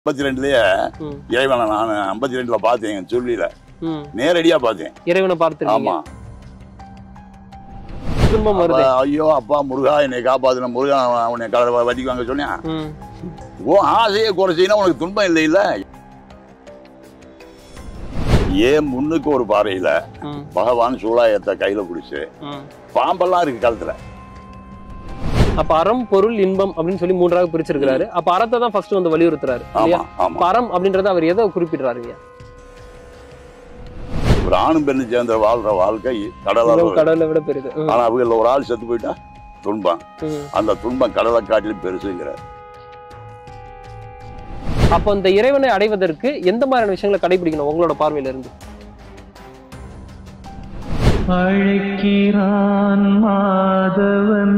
52லயே இறைவனை நான் 52ல பார்த்தேன். சொல்லில நேரடியா பார்த்தேன். இறைவனை பார்த்து. ஆமா. ஐயோ அப்பா முருகா என்னை காப்பாத்தின முருகா உன்னை வட்டிக்கு வாங்க சொன்னேன். ஓ ஆசையை குறைச்சின்னா உனக்கு துன்பம் இல்லை இல்ல. ஏன் முன்னுக்கு ஒரு பாறையில பகவான் சூலாயத்தை கையில பிடிச்சு பாம்பெல்லாம் இருக்கு காலத்துல. அப்ப அறம் பொருள் இன்பம் அப்படின்னு சொல்லி மூன்றாக பிரிச்சிருக்கிறாரு. அப்ப அறத்தை தான் ஃபர்ஸ்ட் வந்து வலியுறுத்துறாரு. அறம் அப்படின்றத அவர் எதை குறிப்பிடுறாருங்க? ஒரு ஆணும் பெண்ணு சேர்ந்த வாழ்ற வாழ்க்கை கடலை விட பெருது. ஆனா அவங்க ஒரு ஆள் செத்து போயிட்டா துன்பம், அந்த துன்பம் கடலை காட்டிலும் பெருசுங்கிறார். அப்ப இந்த இறைவனை அடைவதற்கு எந்த மாதிரியான விஷயங்களை கடைபிடிக்கணும் உங்களோட பார்வையில இருந்து? அழைக்கிறான் மாதவன்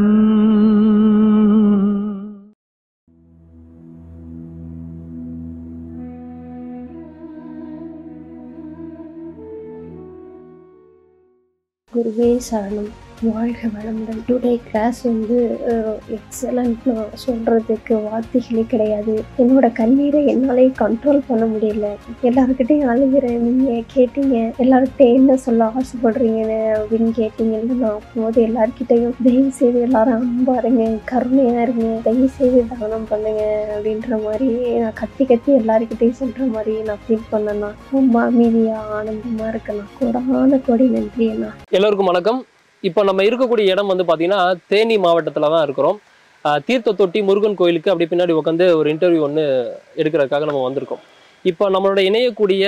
குருவே சரணம். வாழ்க வளமுடன். டுடே கிளாஸ் வந்து எக்ஸலண்ட். நான் சொல்கிறதுக்கு வார்த்தைகளே கிடையாது. என்னோட கண்ணீரை என்னாலே கண்ட்ரோல் பண்ண முடியல. எல்லாருக்கிட்டையும் அழுகிறேன். நீங்கள் கேட்டீங்க எல்லாருக்கிட்டையும் என்ன சொல்ல ஆசைப்படுறீங்கன்னு அப்படின்னு கேட்டீங்கன்னு நான் போது எல்லாருக்கிட்டையும் தயவு செய்து எல்லாரும் அன்பா இருங்க, கருணையாக இருங்க, தயவு செய்து தானம் பண்ணுங்க அப்படின்ற மாதிரி நான் கத்தி கத்தி எல்லாருக்கிட்டையும் சொல்கிற மாதிரி நான் ஃபீல் பண்ணேன்னா ரொம்ப அமைதியாக ஆனந்தமாக இருக்கேண்ணா. கோடான கோடி நன்றி அண்ணா. எல்லோருக்கும் வணக்கம். இப்போ நம்ம இருக்கக்கூடிய இடம் வந்து பார்த்தீங்கன்னா தேனி மாவட்டத்தில் தான் இருக்கிறோம். தீர்த்த தொட்டி முருகன் கோயிலுக்கு அப்படி பின்னாடி உட்காந்து ஒரு இன்டர்வியூ ஒன்று எடுக்கிறதுக்காக நம்ம வந்திருக்கோம். இப்போ நம்மளோட இணையக்கூடிய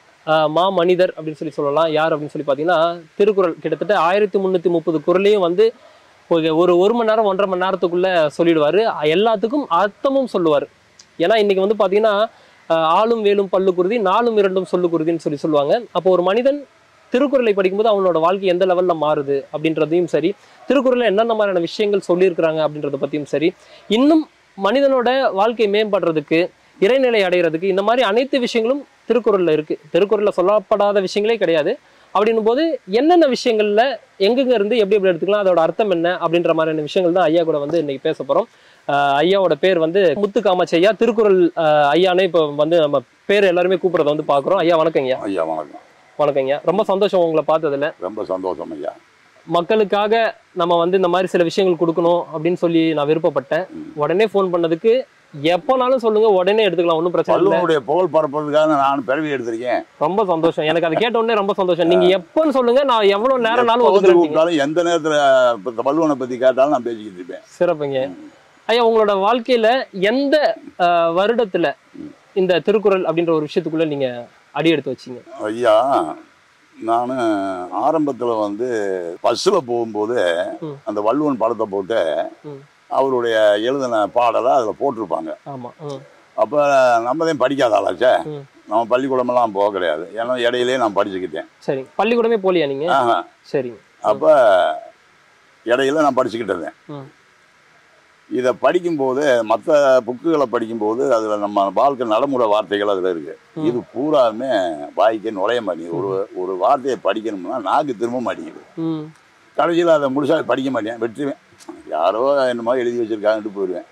மனிதர் அப்படின்னு சொல்லலாம். யார் அப்படின்னு சொல்லி பார்த்தீங்கன்னா திருக்குறள் கிட்டத்தட்ட 1330 குறளையும் வந்து ஒரு மணி நேரம் 1.5 மணி நேரத்துக்குள்ளே சொல்லிடுவார். எல்லாத்துக்கும் அர்த்தமும் சொல்லுவார். ஏன்னா இன்னைக்கு வந்து பார்த்தீங்கன்னா ஆளும் வேலும் பல்லு குருதி, நாலும் இரண்டும் சொல்லு குருதின்னு சொல்லுவாங்க. அப்போ ஒரு மனிதன் திருக்குறளை படிக்கும்போது அவனோட வாழ்க்கை எந்த லெவல்ல மாறுது அப்படின்றதையும் சரி, திருக்குறள்ல என்னென்ன மாதிரியான விஷயங்கள் சொல்லியிருக்கிறாங்க அப்படின்றத பத்தியும் சரி, இன்னும் மனிதனோட வாழ்க்கை மேம்படுறதுக்கு, இறைநிலை அடைகிறதுக்கு இந்த மாதிரி அனைத்து விஷயங்களும் திருக்குறள்ல இருக்கு. திருக்குறள்ல சொல்லப்படாத விஷயங்களே கிடையாது. அப்படின்னும் போது என்னென்ன விஷயங்கள்ல எங்கெங்க இருந்து எப்படி எடுத்துக்கலாம், அதோட அர்த்தம் என்ன அப்படின்ற மாதிரியான விஷயங்கள் தான் ஐயா கூட வந்து இன்னைக்கு பேச போறோம். ஐயாவோட பேர் வந்து முத்து காமாட்சி ஐயா. திருக்குறள் ஐயானே இப்போ வந்து நம்ம பேர் எல்லாருமே கூப்பிடுறத வந்து பாக்குறோம். ஐயா வணக்கம். ஐயா ஐயா வணக்கம். வணக்கங்க. ரொம்ப சந்தோஷம் உங்களை பார்த்ததுல. ரொம்ப சந்தோஷம் ஐயா. மக்களுக்காக நம்ம வந்து இந்த மாதிரி சில விஷயங்கள் கொடுக்கணும் அப்படின்னு சொல்லி நான் விருப்பப்பட்டேன். உடனே ஃபோன் பண்ணதுக்கு எப்போனாலும் சொல்லுங்க, உடனே எடுத்துக்கலாம், ஒன்றும் பிரச்சனை இல்லை. புகழ் பரப்புறதுக்காக நான் பிறவி எடுத்திருக்கேன். ரொம்ப சந்தோஷம். எனக்கு அதை கேட்ட உடனே ரொம்ப சந்தோஷம். நீங்க எப்போன்னு சொல்லுங்க, நான் எவ்வளவு நேரம்னாலும் ஒதுக்குறேன். எந்த நேரத்துல வள்ளுவனை பத்தி கேட்டாலும் நான் பேசிக்கிட்டு இருப்பேன். சிறப்புங்க. ஐயா, உங்களோட வாழ்க்கையில எந்த வருடத்துல இந்த திருக்குறள் அப்படின்ற ஒரு விஷயத்துக்குள்ள நீங்க அடி எடுத்து வச்சிங்க? ஐயா, நான் ஆரம்பத்தில் வந்து பஸ்ஸில் போகும்போது அந்த வள்ளுவன் படத்தை போட்டு அவருடைய எழுதின பாடலை அதில் போட்டிருப்பாங்க. அப்போ நம்ம தான் படிக்காத ஆளாச்சே, நம்ம பள்ளிக்கூடமெல்லாம் போக கிடையாது. ஏன்னா இடையிலே நான் படிச்சுக்கிட்டேன். சரி, பள்ளிக்கூடமே போலியா நீங்கள்? சரி. அப்போ இடையில நான் படிச்சுக்கிட்டேன். இதை படிக்கும்போது மற்ற புக்குகளை படிக்கும்போது அதில் நம்ம வாழ்க்கை நடைமுறை வார்த்தைகள் அதில் இருக்குது. இது பூராமே வாய்க்கு நுழைய மாட்டேங்குது. ஒரு வார்த்தையை படிக்கணும்னா நாக்கு திரும்ப மாட்டேங்குது. கடைசியில் அதை முழுசாக படிக்க மாட்டேன், வெற்றுவேன். யாரோ என்னமோ எழுதி வச்சுருக்காங்கன்ட்டு போயிடுவேன்.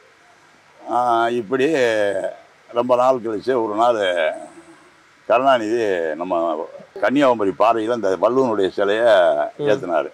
இப்படி ரொம்ப நாள் கழிச்சு ஒரு நாள் கருணாநிதி நம்ம கன்னியாகுமரி பாறையில் இந்த வள்ளுவனுடைய சிலையை ஏற்றினார்.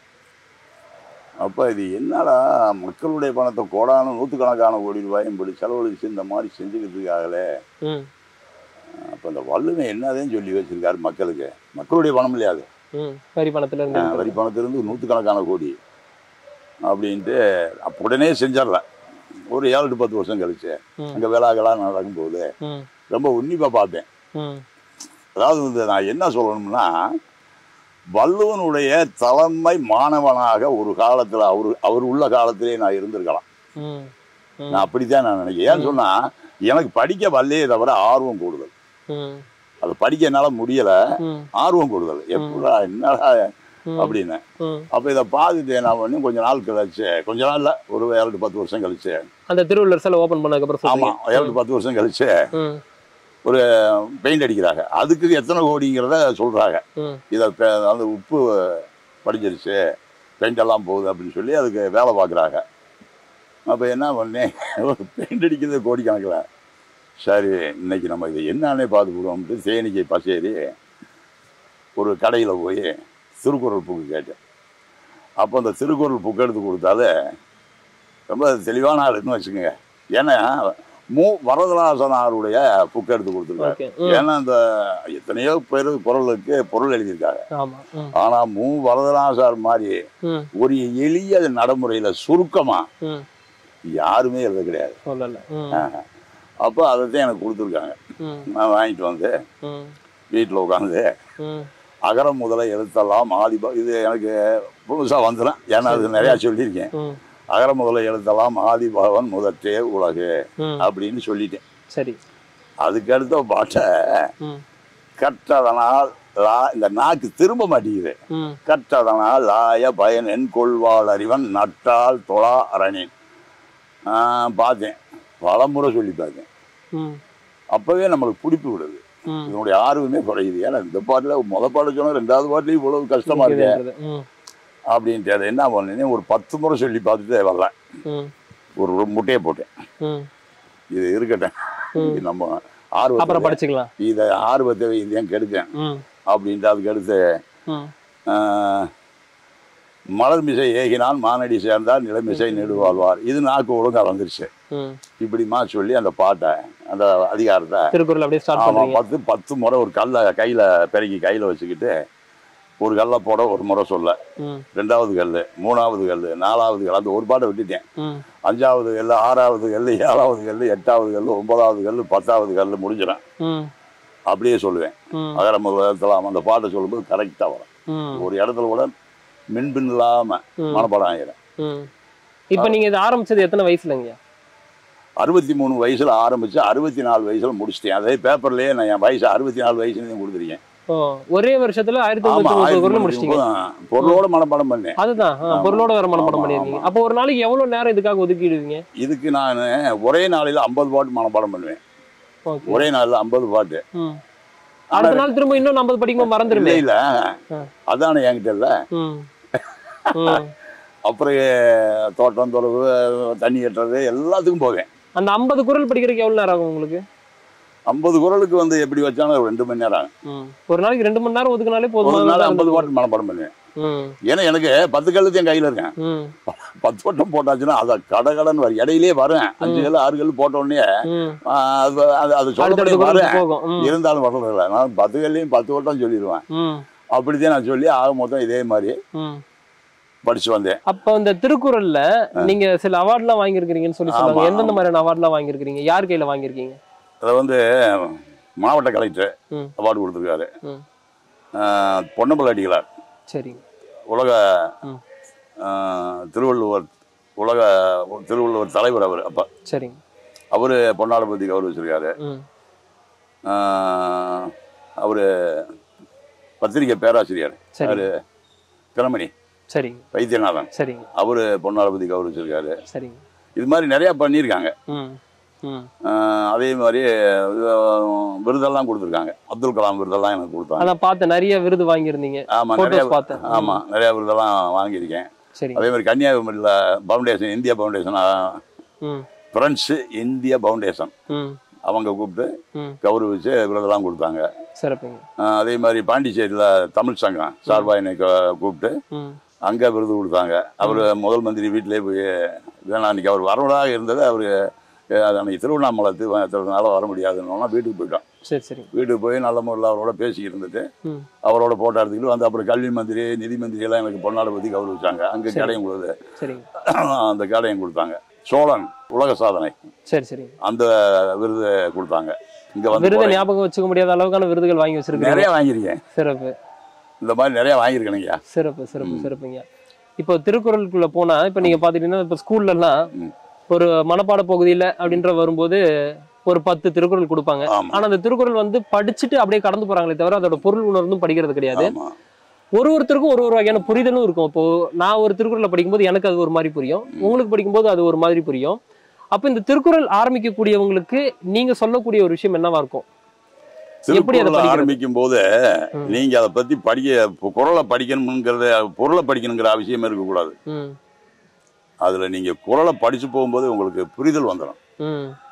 அப்போ இது என்னடா மக்களுடைய பணத்தை நூற்றுக்கணக்கான கோடி ரூபாயும் இப்படி செலவழிச்சு இந்த மாதிரி செஞ்சுக்கிட்டு இருக்காங்களே. அப்போ இந்த வள்ளுவன் என்னதேன்னு சொல்லி வச்சிருக்காரு மக்களுக்கு. மக்களுடைய பணம் இல்லையா அது, வரி பணத்திலிருந்து நூற்றுக்கணக்கான கோடி அப்படின்ட்டு உடனே செஞ்சிடல. ஒரு 7 to 10 வருஷம் கழிச்சு அங்கே விழாக்கெல்லாம் நடக்கும்போது ரொம்ப உன்னிப்பாக பார்த்தேன். அதாவது நான் என்ன சொல்லணும்னா, வள்ளுவனுடைய தலைமை மாணவனாக ஒரு காலத்துல அவர் உள்ள காலத்திலே நான் இருந்திருக்கலாம். நான் அப்படித்தான் நான் நினைக்கிறேன். ஏன்னு சொன்னா எனக்கு படிக்க வரலையே தவிர ஆர்வம் கூடுதல். அது படிக்க என்னால முடியல, ஆர்வம் கூடுதல். எப்படா என்னடா அப்படின்னு. அப்ப இதை பார்த்துட்டு என்ன பண்ணி கொஞ்ச நாள் கழிச்சு, கொஞ்ச நாள்ல ஒரு 7 to 10 வருஷம் கழிச்சு அந்த திருவள்ளுவர் சிலை ஓபன் பண்ணதுக்கு அப்புறம், ஆமா 7 to 10 வருஷம் கழிச்சு ஒரு பெயிண்ட் அடிக்கிறாங்க. அதுக்கு எத்தனை கோடிங்கிறத சொல்றாங்க. இதை அந்த உப்பு படிஞ்சிருச்சு, பெயிண்ட் எல்லாம் போகுது அப்படின்னு சொல்லி அதுக்கு வேலை பார்க்குறாங்க. அப்போ என்ன பண்ணேன், பெயிண்ட் அடிக்கிறது கோடி கணக்கில். சரி இன்னைக்கு நம்ம இதை என்னன்னே பார்த்துக்கிடுவோம்ட்டு தேனிக்கை பசேரி ஒரு கடையில் போய் திருக்குறள் புக்கு கேட்டேன். அப்போ அந்த திருக்குறள் புக்கு எடுத்து கொடுத்தாலே ரொம்ப தெளிவான ஆளுன்னு வச்சுக்கோங்க. ஏன்னா வரதராசனாருடைய புக்கு எடுத்து கொடுத்துருக்காரு. ஏன்னா இந்த எத்தனையோ பேர் குறளுக்கு பொருள் எழுதியிருக்காங்க. ஆனா வரதராசார் மாதிரி ஒரு எளிய நடைமுறையில சுருக்கமா யாருமே எழுத கிடையாது. அப்போ அதைத்தான் எனக்கு கொடுத்துருக்காங்க. நான் வாங்கிட்டு வந்து வீட்டில் உட்காந்து அகரம் முதல எழுத்தெல்லாம் இது எனக்கு புதுசாக வந்துடும். ஏன்னா அது நிறையா சொல்லியிருக்கேன். அகர முதல எழுத்தெல்லாம் ஆதிபகவன் முதற்றே உலகு அப்படின்னு சொல்லிட்டேன். சரி, அதுக்கு அடுத்த பாட்டை கற்றதனால் இந்த நாக்கு திரும்ப மாட்டேங்குது. கற்றதனால் லாய பயன் என் கொள்வாள் அறிவன் நட்டால் தொழா அரணின் பார்த்தேன். பலமுறை சொல்லி பார்த்தேன். அப்பவே நம்மளுக்கு பிடிப்பு விடுது. இதனுடைய ஆர்வமே குறையுது. ஏன்னா இந்த பாட்டில் முதல் பாட்டு சொன்னா 2வது பாட்டுல இவ்வளவு கஷ்டமா இருக்கு அப்படின்ட்டு அதை என்ன பண்ணேன், ஒரு 10 முறை சொல்லி பார்த்துட்டு வரல. ஒரு முட்டையை போட்டேன். இது இருக்கட்டும், நம்ம ஆர்வம் படிச்சுக்கலாம், இதை ஆர்வத்தை இதையும் கெடுத்தேன் அப்படின்ட்டு. அதுக்கு அடுத்து மலர்மிசை ஏகினால் மானடி சேர்ந்தால் நிலமிசை நெடுவாழ்வார். இது நாக்கு ஒழுங்கா வந்துருச்சு. இப்படிமா சொல்லி அந்த பாட்டை அந்த அதிகாரத்தை 10 முறை ஒரு கையில பெருக்கி கையில வச்சுக்கிட்டு ஒரு கல்லை போட ஒரு முறை சொல்ல, 2வது கல், 3வது கல், 4வது கல், அந்த ஒரு பாட்டை விட்டுட்டேன். 5வது கல், 6வது கல், 7வது கல், 8வது கல், 9வது கல், 10வது கல் முடிஞ்சிடும். அப்படியே சொல்லுவேன். அகர முதலாம் அந்த பாட்டை சொல்லும்போது கரெக்டா வரும். ஒரு இடத்துல கூட மின்பின் இல்லாம மனப்பாடம் ஆகிடும். இப்ப நீங்க இதை ஆரம்பிச்சது எத்தனை வயசுலங்க? 63 வயசுல ஆரம்பிச்சு 64 வயசுல முடிச்சிட்டேன். அதே பேப்பர்லயே நான் என் வயசு 64 வயசுல கொடுத்துருக்கேன். ஒரே வருஷத்துல 1930 முடிச்சிட்டீங்க. பொருளோட மனப்பாடம் பண்ணேன். அதுதான், பொருளோட வேற மனப்பாடம் பண்ணிருக்கீங்க. அப்போ ஒரு நாளைக்கு எவ்வளவு நேரம் இதுக்காக ஒதுக்கிடுவீங்க? இதுக்கு நான் ஒரே நாளையில 50 பாட்டு மனப்பாடம் பண்ணுவேன். ஒரே நாள்ல 50 பாட்டு. அடுத்த நாள் திரும்ப இன்னும் 50 படிக்கும்போது மறந்துடுமே. இல்ல அதானே என்கிட்ட இல்ல. அப்புறம் தோட்டம் தொலைவு தண்ணி கட்டுறது எல்லாத்துக்கும் போவேன். அந்த 50 குறள் படிக்கிறதுக்கு எவ்வளவு நேரம் ஆகும் உங்களுக்கு? 50 குறளுக்கு வந்து எப்படி வச்சாலும் 2 மணி நேரம் ஆகும். ஒரு நாளைக்கு 2 மணி நேரம் ஒதுக்குனாலே போதும். ஒரு நாள் 50 பாட்டு மனப்பாடம் பண்ணுவேன். ஏன்னா எனக்கு 10 கல்லு என் கையில இருக்கேன். 10 வட்டம் போட்டாச்சுன்னா அதை கடகடன்னு வரும். இடையிலேயே வரேன். 5 கல்லு 6 கல்லு போட்ட உடனே அது சொல்லப்படி வரேன். இருந்தாலும் வரதில்லை. நான் 10 கல்லையும் 10 வட்டம் சொல்லிடுவேன். அப்படித்தான் நான் சொல்லி ஆக மொத்தம் இதே மாதிரி படிச்சு வந்தேன். அப்ப இந்த திருக்குறள்ல நீங்க சில அவார்ட்லாம் வாங்கியிருக்கீங்கன்னு சொல்லி சொல்லுவாங்க. எந்தெந்த மாதிரியான அவார்ட்லாம் வாங்கியிருக்கீங்க? யார் கையில வாங்கியிருக்கீங்க? அதை வந்து மாவட்ட கலெக்டர் அவார்டு கொடுத்துருக்காரு. பொன்னம்பல அடிகளார், சரி, உலக திருவள்ளுவர் தலைவர் அவர். அப்ப சரி, அவரு பொன்னாளை பத்தி கௌரவிச்சிருக்காரு. அவரு பத்திரிகை பேராசிரியர் தினமணி, சரி, வைத்தியநாதன், சரி, அவரு பொன்னாளை பத்தி கௌரவிச்சிருக்காரு. சரி, இது மாதிரி நிறைய பண்ணியிருக்காங்க. அதே மாதிரி விருதெல்லாம் கொடுத்துருக்காங்க. அப்துல் கலாம் விருதெல்லாம் எனக்கு கொடுத்தாங்க. பார்த்தேன், நிறைய விருது வாங்கியிருந்தீங்க. ஆமா, நிறைய பார்த்தேன். ஆமா, நிறைய விருதெல்லாம் வாங்கியிருக்கேன். அதே மாதிரி கன்னியாகுமரியில foundation, India foundation, French India foundation, அவங்க கூப்பிட்டு கௌரவிச்சு விருதெல்லாம் கொடுத்தாங்க. அதே மாதிரி பாண்டிச்சேரியில தமிழ் சங்கம் சார்பா என்னை கூப்பிட்டு அங்க விருது கொடுத்தாங்க. அவரு முதல் மந்திரி வீட்டிலே போய் அன்னைக்கு அவர் வரவதாக இருந்தது. அவரு அன்னைக்கு திருவண்ணாமலை வர முடியாதுன்னா வீட்டுக்கு போயிட்டோம். சரி சரி, வீட்டுக்கு போய் நல்ல முறையில் அவரோட பேசி இருந்துட்டு அவரோட போட்டோ எடுத்துக்கிட்டு வந்து அப்புறம் கல்வி மந்திரி, நிதி மந்திரி எல்லாம் எனக்கு பொன்னாடை பற்றி கௌரவிச்சாங்க. அங்கே கேடயம் கொடுது, அந்த கேடயம் கொடுத்தாங்க. சோழன் உலக சாதனை, சரி சரி, அந்த விருது கொடுத்தாங்க. இங்க வந்து விருது ஞாபகம் வச்சுக்க முடியாத அளவுக்கான விருதுகள் வாங்கி வச்சிருக்கேன். நிறைய வாங்கியிருக்கேன். சிறப்பு. இந்த மாதிரி நிறைய வாங்கியிருக்கேனுங்க. சிறப்பு சிறப்பு சிறப்புங்க. இப்போ திருக்குறளுக்குள்ள போனா இப்போ நீங்க பாத்தீங்கன்னா இப்போ ஸ்கூல்ல எல்லாம் ஒரு மனப்பாட பகுதியில அப்படின்ற வரும்போது ஒரு 10 திருக்குறள் கொடுப்பாங்க. ஆனா அந்த திருக்குறள் வந்து படிச்சுட்டு அப்படியே கடந்து போறாங்களே தவிர அதோட பொருள் உணர்ந்தும் படிக்கிறது கிடையாது. ஒருத்தருக்கும் ஒரு வகையான புரிதலும் இருக்கும். இப்போ நான் ஒரு திருக்குறளை படிக்கும்போது எனக்கு அது ஒரு மாதிரி புரியும், உங்களுக்கு படிக்கும்போது அது ஒரு மாதிரி புரியும். அப்ப இந்த திருக்குறள் ஆரம்பிக்கக்கூடியவங்களுக்கு நீங்க சொல்லக்கூடிய ஒரு விஷயம் என்னவா இருக்கும்? எப்படி அதை ஆரம்பிக்கும் போது நீங்க அதை பத்தி குறளை படிக்கணும்ங்கிறத, பொருளை படிக்கணுங்கிற அவசியமே இருக்கக்கூடாது. அதுல நீங்க குறளை படிச்சு போகும்போது உங்களுக்கு புரிதல் வந்துடும்.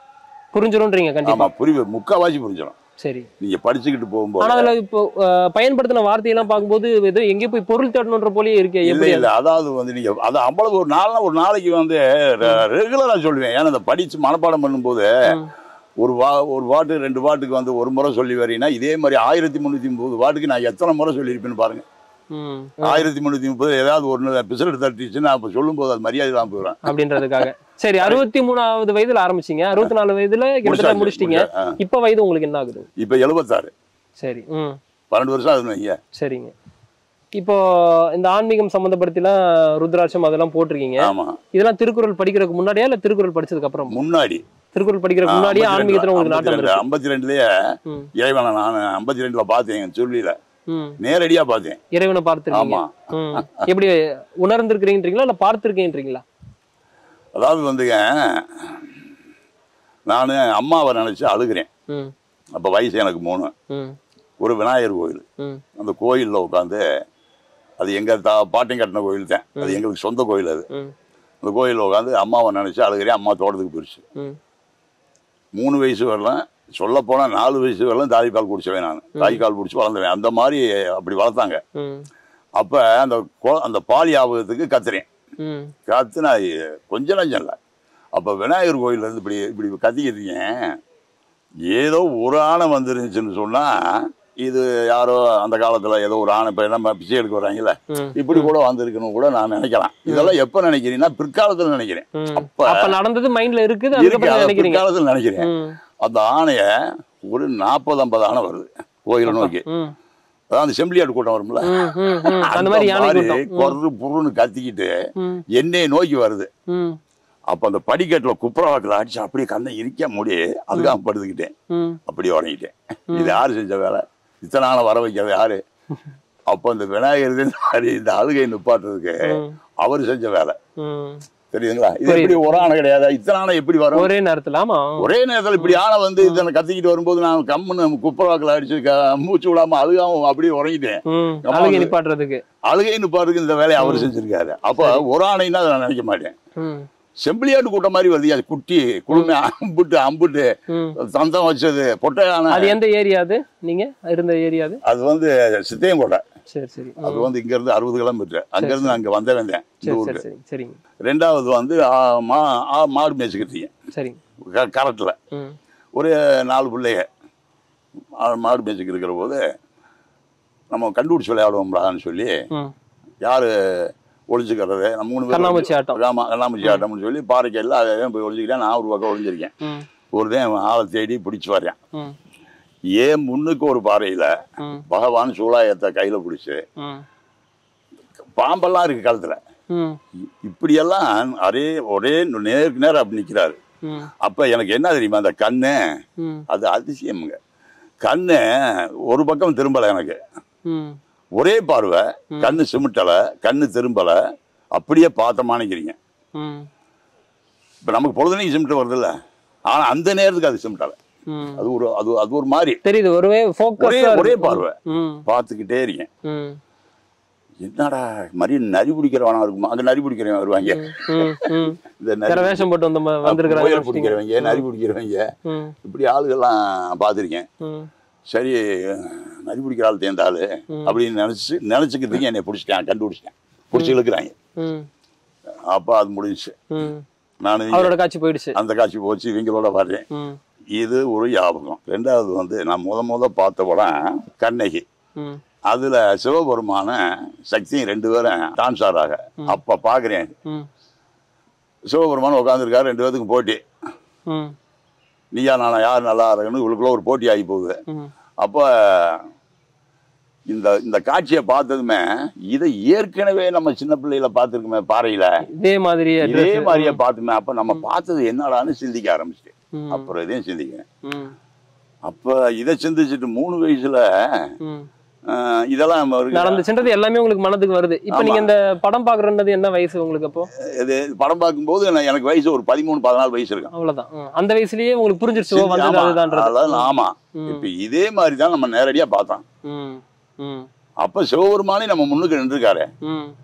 புரிஞ்சிரும்ன்றீங்க கண்டிப்பா. ஆமா, முக்காவாசி புரிஞ்சிடும். சரி, நீங்க படிச்சுக்கிட்டு போகும்போது. ஆனா அதுல இப்போ பயன்படுத்தின வார்த்தையெல்லாம் பார்க்கும்போது ஏதோ எங்கேயோ போய் பொருள் தேடணுன்ற போலயே இருக்கே. இல்ல அதாவது வந்து நீங்க அது அவ்வளவு ஒரு நாளைக்கு வந்து ரெகுலரா சொல்லுவேன். ஏன்னா அந்த படிச்சு மனப்பாடம் பண்ணும்போது ஒரு வாட்டு 2 வாட்டுக்கு வந்து ஒரு முறை சொல்லி வரீங்கன்னா இதே மாதிரி 1330 வாட்டுக்கு நான் எத்தனை முறை சொல்லியிருப்பேன்னு பாருங்க. 1330 ஏதாவது ஒண்ணு பிசல் தட்டிச்சுன்னா அப்ப சொல்லும் போது அது மரியாதை தான் போயிடும் அப்படின்றதுக்காக. சரி, 63வது வயதுல ஆரம்பிச்சீங்க, 64 வயதுல கிட்டத்தட்ட முடிச்சிட்டீங்க. இப்ப வயது உங்களுக்கு என்ன ஆகுது? இப்ப 76. சரி, 12 வருஷம் ஆகுதுங்க. சரிங்க. இப்போ இந்த ஆன்மீகம் சம்பந்தப்படுத்திலாம் ருத்ராட்சம் அதெல்லாம் போட்டிருக்கீங்க. இதெல்லாம் திருக்குறள் படிக்கிறதுக்கு முன்னாடியா இல்ல திருக்குறள் படிச்சதுக்கு அப்புறம்? முன்னாடி. திருக்குறள் படிக்கிறதுக்கு முன்னாடியே ஆன்மீகத்துல உங்களுக்கு நாட்டம் இருக்கு? 52லயே இறைவனை நான் 52ல பார்த்தேன். சொல்லில நேரடியா பார்த்தேன். இறைவனை பார்த்திருக்கீங்க? எப்படி உணர்ந்திருக்கிறீங்களா இல்ல பார்த்திருக்கீங்களா? அதாவது வந்துங்க, நான் அம்மாவை நினைச்சு அழுகிறேன். அப்ப வயசு எனக்கு 3. ஒரு விநாயகர் கோயில், அந்த கோயில்ல உட்காந்து, அது எங்க பாட்டையும் கட்டின கோயில் தான், அது எங்களுக்கு சொந்த கோயில். அது அந்த கோயிலில் உட்காந்து அம்மாவை நினைச்சு அழுகிறேன். அம்மா தோட்டத்துக்கு போயிடுச்சு. 3 வயசு வரலாம், சொல்ல போனா 4 வயசு வரலாம் தாய்ப்பால் குடிச்சவேன். நான் தாய்க்கால் குடிச்சு வளர்ந்தவேன். அந்த மாதிரி அப்படி வளர்த்தாங்க. அப்ப அந்த பால் ஞாபகத்துக்கு கத்துறேன். கத்துனா கொஞ்சம் நஞ்சம் இல்லை. அப்ப விநாயகர் கோயில்ல இருந்து இப்படி கத்திக்கிட்டீங்க. ஏதோ ஒரு ஆணை வந்துருந்துச்சுன்னு சொன்னா, இது யாரோ அந்த காலத்துல ஏதோ ஒரு ஆணை, இப்ப நம்ம பிச்சை எடுக்க வராங்கல்ல, இப்படி கூட வந்திருக்கணும் கூட நான் நினைக்கலாம். இதெல்லாம் எப்ப நினைக்கிறீங்கன்னா பிற்காலத்துல நினைக்கிறேன். அப்ப நடந்தது மைண்ட்ல இருக்குது, பிற்காலத்துல நினைக்கிறேன். அந்த ஆணைய ஒரு 40-50 ஆணை வருது கோயிலை நோக்கி. அதான் செம்பிளியாட்டு கூட்டம் வரும்ல, அந்த மாதிரி புருன்னு கத்திக்கிட்டு என்னைய நோக்கி வருது. அப்ப அந்த படிக்கட்டுல குப்புறவாக்குல அடிச்சு அப்படியே கண்ணை இருக்க முடியே, அதுக்காக படுத்துக்கிட்டேன். அப்படியே உறங்கிட்டேன். இது யாரு செஞ்ச வேலை? இத்தனை நாளை வர வைக்கிறது யாரு? அப்ப இந்த விநாயகர் இந்த அழுகை நிப்பாட்டுறதுக்கு அவரு செஞ்ச வேலை. தெரியுதுங்களா? இது எப்படி ஒரு ஆணை கிடையாது. இத்தனை ஆணை எப்படி வரும் ஒரே நேரத்துல? ஒரே நேரத்துல இப்படி ஆணை வந்து இதனை கத்திக்கிட்டு வரும்போது நான் கம்முன்னு குப்புறவாக்குல அடிச்சு மூச்சு விடாம அழுகாம அப்படியே உறங்கிட்டேன். அழுகை நிப்பாட்டுறதுக்கு இந்த வேலையை அவரு செஞ்சிருக்காரு. அப்ப ஒரு ஆணைன்னா அதை நான் நினைக்க மாட்டேன். செம்பிளியாட்டு கூட்டம் மாதிரி வருது. அது குட்டி குழுமை அம்புட்டு தந்தம் வச்சது பொட்டையான. அது எந்த ஏரியா? அது நீங்க இருந்த ஏரியா? அது வந்து சித்தையங்கோட்டை. சரி சரி. அது வந்து இங்க இருந்து 60 கிலோமீட்டர். அங்க இருந்து அங்க வந்தேன். ரெண்டாவது வந்து மாடு மேய்ச்சிக்கிட்டீங்க. சரி. கரெக்ட்ல ஒரு 4 பிள்ளைங்க மாடு மேய்ச்சிக்கு இருக்கிற போது நம்ம கண்டுபிடிச்சு விளையாடுவோம்டான்னு சொல்லி, யாரு ஒளிஞ்சுக்கிறது, நம்ம 3 பேர் கண்ணாமூச்சி ஆட்டம்னு சொல்லி பாறைக்கல்ல அதை போய் ஒளிஞ்சுக்கிட்டேன். நான் ஒரு பக்கம் ஒளிஞ்சிருக்கேன். ஒருதான் ஆளை தேடி பிடிச்சி வரேன். ஏன் முன்னுக்கு ஒரு பாறையில பகவான் சூலாயத்தை கையில பிடிச்சு, பாம்பெல்லாம் இருக்கு காலத்துல, இப்படியெல்லாம் ஒரே நேருக்கு நேரம் அப்படி நிக்கிறாரு. அப்ப எனக்கு என்ன தெரியுமா, அந்த கண்ணு அது அதிசயமுங்க. கண்ணு ஒரு பக்கம் திரும்பல, எனக்கு ஒரே பார்வை. கண்ணு சிமிட்டல, கண்ணு திரும்பல, அப்படியே பார்த்தமானிக்கிறீங்க. இப்ப நமக்கு பொழுதுனைக்கு சிமிட்ட வருது இல்ல, ஆனா அந்த நேரத்துக்கு அது சிமிட்டல. அது ஒரு மாதிரி தெரியுது. ஒரே பார்வை பார்த்துக்கிட்டே இருக்கேன். என்னடா மாதிரி நரி பிடிக்கிறவனா இருக்குமா? அங்க நரி பிடிக்கிறவங்க வருவாங்க, பிடிக்கிறவங்க, நரி பிடிக்கிறவங்க, இப்படி ஆளுகள்லாம் பார்த்துருக்கேன். சரி, நரி பிடிக்கிற ஆள் தேர்ந்த ஆளு அப்படின்னு நினைச்சுக்கிட்டு என்னை கண்டுபிடிச்சிட்டேன், பிடிச்சி இழுக்கிறாங்க. அப்ப அது முடிஞ்சிச்சு. நான் போயிடுச்சு, அந்த காட்சி போச்சு, இவங்களோட வர்றேன். இது ஒரு ஞாபகம். ரெண்டாவது வந்து நான் முத பார்த்த படம் கண்ணகி. அதுல சிவபெருமான சக்தியும் 2 பேரும் டான்ஸ் ஆடுறாங்க. அப்ப பாக்குறேன், சிவபெருமான் உட்காந்துருக்காரு, 2 பேத்துக்கும் போட்டி. நீயா நானா யார் நல்லா இருக்குன்னு உங்களுக்குள்ள ஒரு போட்டி ஆகி போகுது. அப்ப இந்த காட்சியை பார்த்ததுமே, இதை ஏற்கனவே நம்ம சின்ன பிள்ளையில பார்த்துருக்குமே பாறையில, இதே மாதிரியே பார்த்துமே. அப்ப நம்ம பார்த்தது என்னடான்னு சிந்திக்க ஆரம்பிச்சிட்டேன். அப்புறம் இதையும் சிந்திக்கிறேன். அப்ப இதை சிந்திச்சுட்டு 3 வயசுல இதெல்லாம் நடந்துச்சுன்றது எல்லாமே உங்களுக்கு மனதுக்கு வருது. இப்ப நீங்க இந்த படம் பாக்குறது என்ன வயசு உங்களுக்கு? அப்போ இது படம் பார்க்கும்போது எனக்கு வயசு ஒரு 13-14 வயசு இருக்கு. அவ்வளவுதான். அந்த வயசுலயே உங்களுக்கு புரிஞ்சிருச்சு. ஆமா. இப்ப இதே மாதிரிதான் நம்ம நேரடியா பார்த்தோம். அப்ப சிவபெருமானே நம்ம முன்னுக்கு நின்றுருக்காரு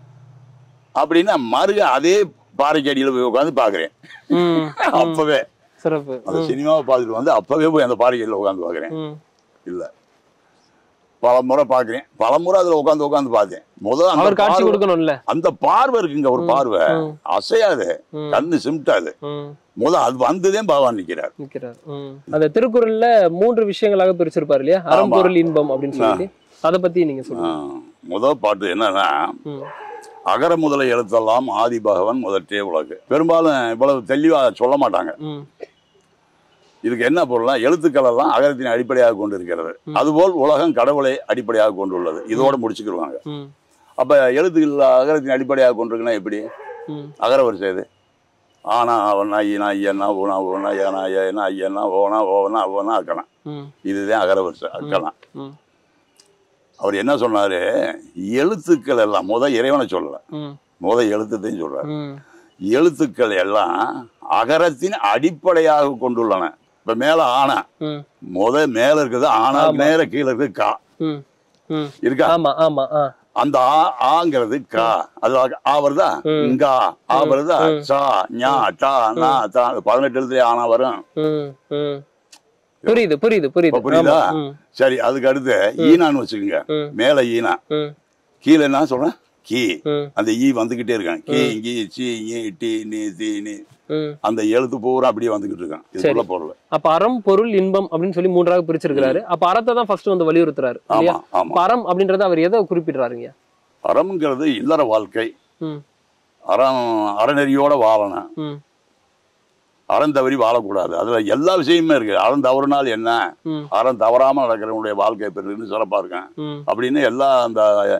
அப்படின்னா, மறுக அதே பாறைக்கு அடியில போய் உட்காந்து பாக்குறேன். அப்பவே சிறப்பு. அந்த சினிமாவை பார்த்துட்டு வந்து அப்பவே போய் அந்த பாறைகளில் உட்காந்து பார்க்குறேன். இல்லை, பல முறை பார்க்குறேன், பல முறை அதில் உட்காந்து பார்த்தேன். முதல் அவர் காட்சி கொடுக்கணும்ல, அந்த பார்வை இருக்குங்க, ஒரு பார்வை அசையாது, கண்ணு சிமிட்டாது. அது வந்ததே பகவான் நிக்கிறார். அந்த திருக்குறள்ல 3 விஷயங்களாக பிரிச்சிருப்பாரு இல்லையா, அறம் பொருள் இன்பம் அப்படின்னு சொல்லி, அதை பத்தி நீங்க சொல்லுங்க. முதல் பாட்டு என்னன்னா, அகர முதல எழுத்தெல்லாம் ஆதி பகவன் முதற்றே உலகு. பெரும்பாலும் இவ்வளவு தெளிவா சொல்ல மாட்டாங்க. இதுக்கு என்ன பொருள்னா, எழுத்துக்கள் எல்லாம் அகரத்தின் அடிப்படையாக கொண்டு இருக்கிறது, அதுபோல் உலகம் கடவுளை அடிப்படையாக கொண்டுள்ளது. இதோட முடிச்சுக்கிடுவாங்க. அப்ப எழுத்துக்கள் அகரத்தின் அடிப்படையாக கொண்டிருக்குன்னா எப்படி? அகர வரிசை இது. ஆனா அவனா ஈனா ஐயனா ஓனா ஓனா ஏனா ஏனா ஐயனா ஓனா ஓவனா ஓனா அக்கலாம். இதுதான் அகர வரிசை, அக்கலாம். அவர் என்ன சொன்னாரு, எழுத்துக்கள் எல்லாம் இறைவனை சொல்லல, எழுத்துத்தையும் சொல்றாரு. எழுத்துக்கள் எல்லாம் அகரத்தின் அடிப்படையாக கொண்டுள்ளன. இப்ப மேல ஆனா மேல இருக்குது, ஆனா நேர கீழே இருக்குது கா இருக்கா? அந்த ஆங்கிறது கா, அது ஆ வருதா, இங்கா ஆ வருதா, சா ஞா டா நா தா, 18 எழுத்துல ஆனா வரும். புரியுது புரியுது புரியுது, புரியுதா? சரி, அதுக்கு அடுத்து ஈனான்னு வச்சுக்கோங்க. மேல ஈனா, கீழே என்ன சொல்றேன், கீ. அந்த ஈ வந்துகிட்டே இருக்கான், கீ கீ சி டி நீ தி நீ, அந்த எழுத்து பூரா அப்படியே வந்துகிட்டு இருக்கான். இதுக்குள்ள பொருள். அப்ப அறம் பொருள் இன்பம் அப்படின்னு சொல்லி 3ஆக பிரிச்சிருக்காரு. அப்ப அறத்தை தான் ஃபர்ஸ்ட் வந்து வலியுறுத்துறாரு. அறம் அப்படின்றது அவர் எதை குறிப்பிடுறாருங்க? அறம்ங்கிறது இல்லற வாழ்க்கை, அறநெறியோட வாழணும், அறம் தவறி வாழக்கூடாது. அதுல எல்லா விஷயமுமே இருக்கு. அறம் தவறுனால் என்ன, அறம் தவறாம நடக்கிறவனுடைய வாழ்க்கை பெருன்னு சிறப்பா இருக்கேன் அப்படின்னு எல்லா அந்த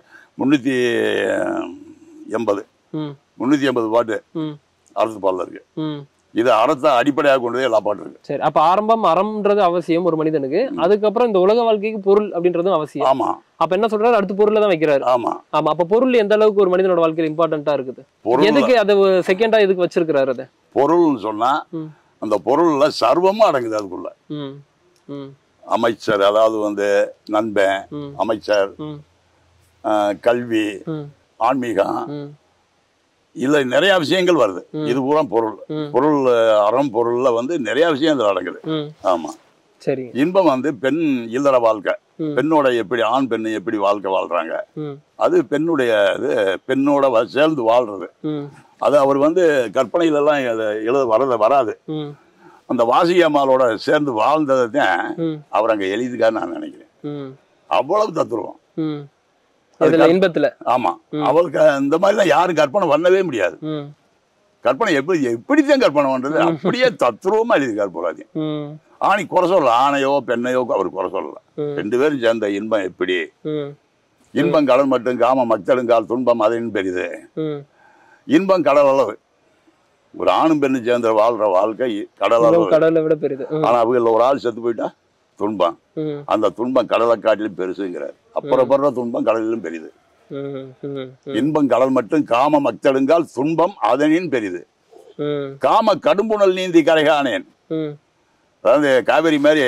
380 பாட்டு அறத்து பாடல இருக்கு. இது அறத்தை அடிப்படையாக கொண்டதே எல்லா பாட்டு இருக்கு. சரி, அப்ப ஆரம்பம் அறம்ன்றது அவசியம் ஒரு மனிதனுக்கு, அதுக்கப்புறம் இந்த உலக வாழ்க்கைக்கு பொருள் அப்படின்றதும் அவசியம். ஆமா. அப்ப என்ன சொல்றாரு, அடுத்து பொருளை தான் வைக்கிறாரு. ஆமா ஆமா. அப்ப பொருள் எந்த அளவுக்கு ஒரு மனிதனோட வாழ்க்கையில இம்பார்ட்டன்டா இருக்குது, எதுக்கு அதை செகண்டா எதுக்கு வச்சிருக்கிறாரு? அதை பொருள்னு சொன்னா அந்த பொருள்ல சர்வமும் அடங்குது. அதுக்குள்ள அமைச்சர், அதாவது வந்து நண்பன், அமைச்சர், கல்வி, ஆன்மீகம், இதுல நிறைய விஷயங்கள் வருது. இது பூரா பொருள். பொருள் அறம் பொருள்ல வந்து நிறைய விஷயம் இதுல அடங்குது. ஆமா. சரி. இன்பம் வந்து பெண் இல்லற வாழ்க்கை, பெண்ணோட எப்படி ஆண் பெண்ணு எப்படி வாழ்க்கை வாழ்றாங்க, அது பெண்ணுடைய இது, பெண்ணோட சேர்ந்து வாழ்றது. அது அவர் வந்து கற்பனையில எல்லாம் வராது. அந்த வாசிகி அம்மாளோட சேர்ந்து வாழ்ந்ததான் அவர் அங்க எழுதிக்கான்னு நான் நினைக்கிறேன். அவ்வளவு தத்துருவோம் இன்பத்துல. ஆமா. அவளுக்கு இந்த மாதிரி எல்லாம் யாரும் கற்பனை பண்ணவே முடியாது. கற்பனை எப்படித்தான் கற்பனை பண்றது, அப்படியே தத்துருவமா எழுதிக்காரு போறாதீங்க. ஆணி குறை சொல்லல, ஆணையோ பெண்ணையோ அவர் குறை சொல்லல. 2 பேரும் சேர்ந்த இன்பம் எப்படி, இன்பம் கடல் மட்டும் காம மக்தடுங்கால் துன்பம் அதன் பெரிது. இன்பம் கடல் அளவு. ஒரு ஆணும் பெண்ணு சேர்ந்த வாழ்ற வாழ்க்கை கடல் அளவு, கடலை விட பெரிது. ஆனா அவங்க ஒரு ஆள் செத்து போயிட்டா துன்பம், அந்த துன்பம் கடலை காட்டிலும் பெருசுங்கிறார். அப்புறப்படுற துன்பம் கடலிலும் பெரிது. இன்பம் கடல் மட்டும் காம மக்தடுங்கால் துன்பம் அதனின் பெரிது. காம கடும்புணல் நீந்தி கரைகானேன். அதாவது காவேரி மாதிரி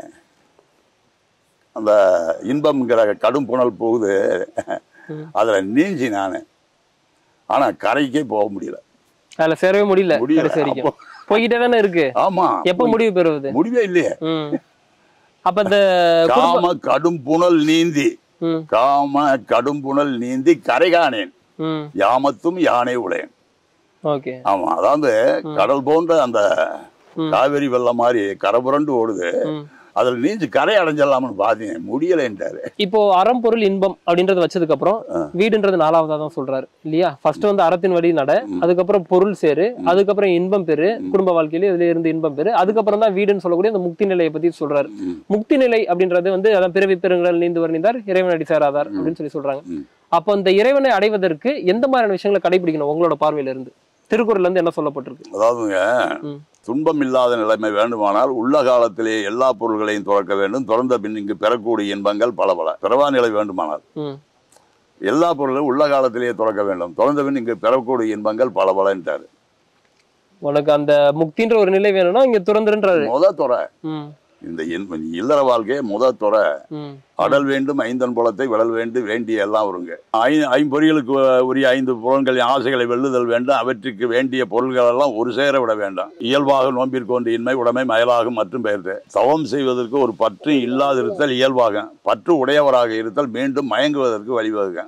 அந்த இன்பம்ங்கிற கடும் புனல் போகுது, அதுல நீஞ்சி நானு, ஆனா கரைக்கே போக முடியல, அதுல சேரவே முடியல. போய்கிட்டே தானே இருக்கு. ஆமா. எப்ப முடிவு பெறுவது? முடிவே இல்லையே. அப்ப இந்த காம கடும் புனல் நீந்தி, காம கடும் புனல் நீந்தி கரைகானேன், யாமத்தும் யானை உடையன். ஆமா. அதாவது கடல் போன்ற அந்த காவிரி வெள்ளம் மாதிரி கரை புரண்டு ஓடுது, அதுல நீஞ்சு கரை அடைஞ்சிடலாம்னு பாத்தீங்க, முடியலைன்றாரு. இப்போ அறம் பொருள் இன்பம் அப்படின்றத வச்சதுக்கு அப்புறம் வீடுன்றது 4வதா தான் சொல்றாரு இல்லையா? ஃபர்ஸ்ட் வந்து அறத்தின் வழி நட, அதுக்கப்புறம் பொருள் சேரு, அதுக்கப்புறம் இன்பம் பெரு, குடும்ப வாழ்க்கையில இதுல இருந்து இன்பம் பெரு, அதுக்கப்புறம் தான் வீடுன்னு சொல்லக்கூடிய அந்த முக்தி நிலையை பத்தி சொல்றாரு. முக்தி நிலை அப்படின்றது வந்து அதான் பிறவி பெருங்கடல் நீந்து வர்ணிந்தார் இறைவன் அடி சேராதார் அப்படின்னு சொல்றாங்க. அப்போ அந்த இறைவனை அடைவதற்கு எந்த மாதிரியான விஷயங்களை கடைபிடிக்கணும் உங்களோட பார்வையில இருந்து? திருக்குறள்ல இருந்து என்ன சொல்லப்பட்டிருக்கு? அதாவதுங்க, துன்பம் இல்லாத நிலைமை வேண்டுமானால் உள்ள காலத்திலே எல்லா பொருள்களையும் துறக்க வேண்டும், துறந்த பின் இங்கு பெறக்கூடிய இன்பங்கள் பல பல. பிறவா நிலை வேண்டுமானால் எல்லா பொருளையும் உள்ள காலத்திலேயே துறக்க வேண்டும், துறந்த பின் இங்கு பெறக்கூடிய இன்பங்கள் பல பலன்ட்டாரு. உனக்கு அந்த முக்தின்ற ஒரு நிலை வேணும்னா இங்க துறந்துன்றாரு. முத துறை இந்த இல்லற வாழ்க்கையை துறை அடல் வேண்டும் ஐந்தன் புலத்தை விடல் வேண்டும் வேண்டிய எல்லாம் வருங்க. ஐம்பொறிகளுக்கு உரிய 5 புலன்களின் ஆசைகளை வெல்லுதல் வேண்டும். அவற்றுக்கு வேண்டிய பொருள்கள் எல்லாம் ஒரு சேர விட வேண்டாம். இயல்பாக நோம்பிற்கு ஒன்று இன்மை உடைமை மயலாகும் மற்றும் பெயர்த்து தவம் செய்வதற்கு ஒரு பற்று இல்லாதிருத்தல் இயல்பாக பற்று உடையவராக இருத்தல் மீண்டும் மயங்குவதற்கு வழிவகுக்க.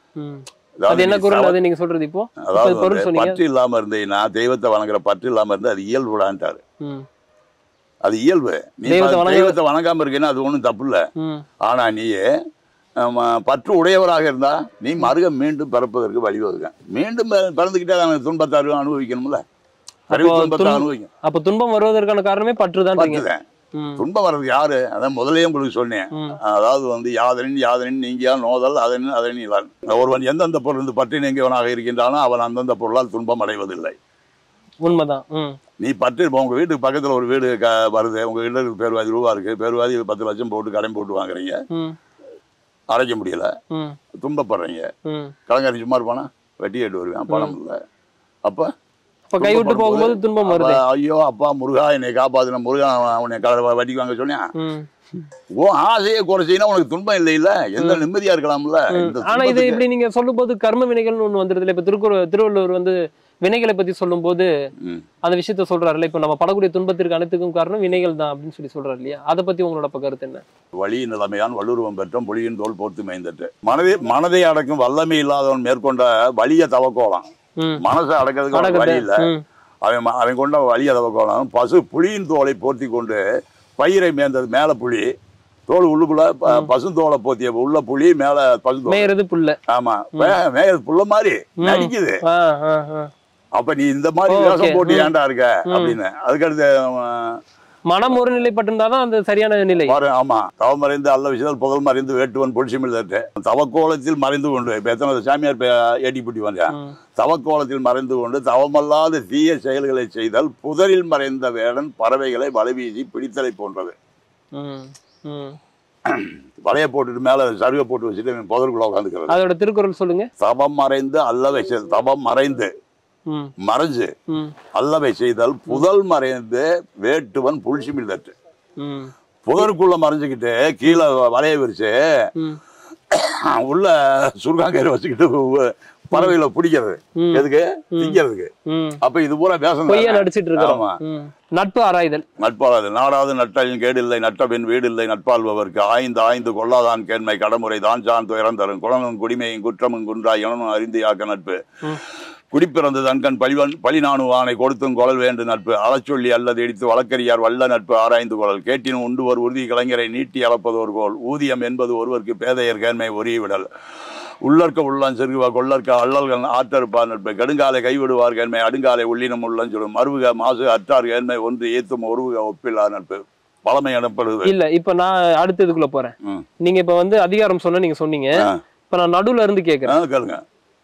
அதாவது பற்று இல்லாம இருந்தீங்கன்னா தெய்வத்தை வணங்குற பற்று இல்லாம இருந்தா அது இயல்புடான்ட்டாரு. அது இயல்பு. நீ தெய்வத்தை வணங்காம இருக்கேன்னா அது ஒண்ணும் தப்பு இல்ல. ஆனா நீயே பற்று உடையவராக இருந்தா நீ மறுக மீண்டும் பிறப்பதற்கு வழிவகுக்க. மீண்டும் பிறந்துகிட்டே துன்பத்தை அனுபவிக்கணும்ல. அனுபவிக்கும். அப்ப துன்பம் வருவதற்கான காரணமே பற்றுதான். துன்பம் வர்றது யாரு? அதான் முதலே உங்களுக்கு சொன்னேன். அதாவது யாதனின் நீங்கியா நோதல் அதனின் இல்லான். ஒருவன் எந்தெந்த பொருள் பற்றி நீங்கியவனாக இருக்கின்றானோ அவன் அந்தந்த பொருளால் துன்பம் அடைவதில்லை. உண்மைதான். நீ பற்று உங்க வீட்டுக்கு பக்கத்துல ஒரு வீடு வருது, உங்க வீட்டுக்கு பேருவாதி ரூபா இருக்கு, பேருவாதி 10 லட்சம் போட்டு கடன் போட்டு வாங்குறீங்க, அடைக்க முடியல, துன்பப்படுறீங்க. கலங்காரி சும்மா இருப்பானா? வெட்டி கேட்டு வருவேன், பணம் இல்லை. அப்ப கைவிட்டு போகும்போது துன்பம் வருது. ஐயோ அப்பா முருகா என்னை காப்பாத்தின, முருகா உன்னை வட்டிக்கு வாங்க சொன்னேன். ஆசையை குறைச்சின்னா உனக்கு துன்பம் இல்லை இல்ல, எந்த நிம்மதியா இருக்கலாம்ல. ஆனா இது இப்படி நீங்க சொல்லும் போது கர்ம வினைகள்னு ஒண்ணு வந்துருது. இப்ப திருவள்ளுவர் வந்து வினைகளை பத்தி சொல்லும் போது அந்த விஷயத்த சொல்றாருல்ல, இப்ப நம்ம படக்கூடிய துன்பத்திற்கு அனைத்துக்கும் காரணம் வினைகள் தான் அப்படின்னு சொல்றாரு இல்லையா? அதை பத்தி உங்களோட கருத்து என்ன? வழி நிலைமையான் வள்ளுருவம் பெற்றோம் புலியின் தோல் போர்த்து மேய்ந்தட்டு. மனதை அடக்கும் வல்லமை இல்லாதவன் மேற்கொண்ட வலிய தவக்கோலாம். மனசை அடக்கிறதுக்கு வழி இல்ல, அவன் கொண்ட வலிய தவக்கோலாம். பசு புலியின் தோலை போர்த்தி கொண்டு பயிரை மேய்ந்தது. மேல புலி தோல் உள்ளுக்குள்ள பசுந்தோலை போத்திய உள்ள புலி, மேல பசு புல்ல. ஆமா, மேயது புல்ல மாதிரி நடிக்குது. அப்ப நீ இந்த மாதிரி வேஷம் போட்டு ஏண்டா இருக்க அப்படின்னு. அதுக்கடுத்து மனம் ஒரு நிலைப்பட்டிருந்தாதான் அந்த சரியான நிலை. ஆமா, தவம் மறைந்து அல்ல விஷயத்தில் புகழ் மறைந்து வேட்டுவன் பொலிசிமில் தட்டு. தவக்கோலத்தில் மறைந்து கொண்டு இப்ப எத்தனை சாமியார் ஏட்டி புட்டி வந்தா. தவக்கோலத்தில் மறைந்து கொண்டு தவமல்லாத தீய செயல்களை செய்தல் புதரில் மறைந்த வேடன் பறவைகளை வலைவீசி பிடித்தலை போன்றது. வலைய போட்டுட்டு மேல சருகை போட்டு வச்சுட்டு புதருக்குள்ள உட்காந்துக்கிறது. அதோட திருக்குறள் சொல்லுங்க. தவம் மறைந்து அல்லவை செய்தல், தவம் மறைந்து மறைஞ்சு அல்லவை செய்தல் புதல் மறைந்து வேட்டுவன் புல்சிமில் தட்டு. புதருக்குள்ள மறைஞ்சுக்கிட்டு கீழே வலைய விரிச்சு உள்ள சுருக்காங்கயிறு வச்சுக்கிட்டு பறவைகளை பிடிக்கிறது. எதுக்கு? திங்கிறதுக்கு. அப்ப இது பூரா பேச நடிச்சிட்டு இருக்காங்க. நட்பு ஆராய்தல். நாடாது நட்டாலின் கேடு இல்லை, நட்டபின் வீடு இல்லை, நட்பாள்பவர்க்கு ஆய்ந்து கொள்ளாதான் கேண்மை கடமுறை தான் சான் துயரம் தரும். குளமும் குடிமையும் குற்றமும் குன்றா இனமும் அறிந்து யாக்க நட்பு. குடிப்பிறந்து தன்கண் பழி நாணுவானை கொடுத்தும் கொழல் வேண்டு நட்பு. அறச்சொல்லி அல்லது இடித்து வழக்கறியார் வல்ல நட்பு ஆராய்ந்து கொள்ளல். கேட்டினும் உண்டுவர் உறுதி கலைஞரை நீட்டி அளப்பதோர் கோல். ஊதியம் என்பது ஒருவருக்கு பேதையர் கேண்மை ஒரே விடல். உள்ளற்க உள்ளம் செருகுவா கொள்ளற்க அல்லல்கள் ஆற்றறுப்பார் நட்பு. கடுங்காலை கைவிடுவார் கேண்மை அடுங்காலை உள்ளினம் உள்ளம் சொல்லும். மறுவுக மாசு அற்றார் கேண்மை ஒன்று ஏத்தும் ஒருவுக ஒப்பில்லார் நட்பு. பழமை எனப்படுது இல்ல. இப்ப நான் அடுத்ததுக்குள்ள போறேன். நீங்க இப்ப வந்து அதிகாரம் நீங்க சொன்னீங்க. இப்ப நான் நடுவுல இருந்து கேக்குறேன், கேளுங்க.